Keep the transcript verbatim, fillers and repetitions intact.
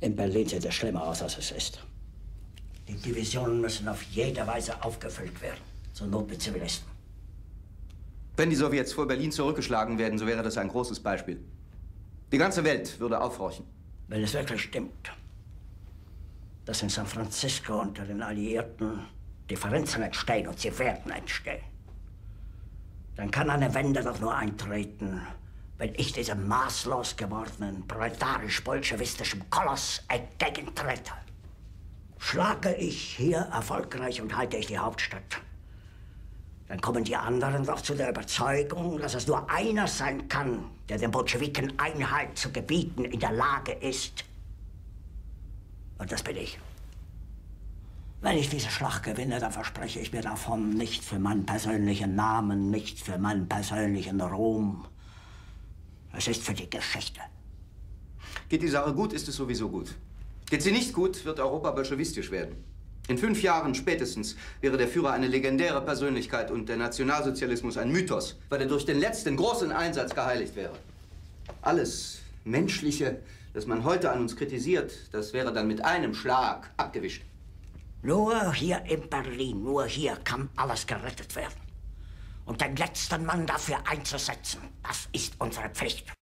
In Berlin sieht es schlimmer aus, als es ist. Die Divisionen müssen auf jede Weise aufgefüllt werden, zur Not mit Zivilisten. Wenn die Sowjets vor Berlin zurückgeschlagen werden, so wäre das ein großes Beispiel. Die ganze Welt würde aufhorchen. Wenn es wirklich stimmt, dass in San Francisco unter den Alliierten Differenzen entstehen, und sie werden entstehen, dann kann eine Wende doch nur eintreten, wenn ich diesem maßlos gewordenen proletarisch-bolschewistischen Koloss entgegentrete. Schlage ich hier erfolgreich und halte ich die Hauptstadt, dann kommen die anderen doch zu der Überzeugung, dass es nur einer sein kann, der den Bolschewiken Einhalt zu gebieten in der Lage ist. Und das bin ich. Wenn ich diese Schlacht gewinne, dann verspreche ich mir davon nicht für meinen persönlichen Namen, nicht für meinen persönlichen Ruhm. Es ist für die Geschichte. Geht die Sache gut, ist es sowieso gut. Geht sie nicht gut, wird Europa bolschewistisch werden. In fünf Jahren spätestens wäre der Führer eine legendäre Persönlichkeit und der Nationalsozialismus ein Mythos, weil er durch den letzten großen Einsatz geheiligt wäre. Alles Menschliche, das man heute an uns kritisiert, das wäre dann mit einem Schlag abgewischt. Nur hier in Berlin, nur hier kann alles gerettet werden. Und den letzten Mann dafür einzusetzen, das ist unsere Pflicht.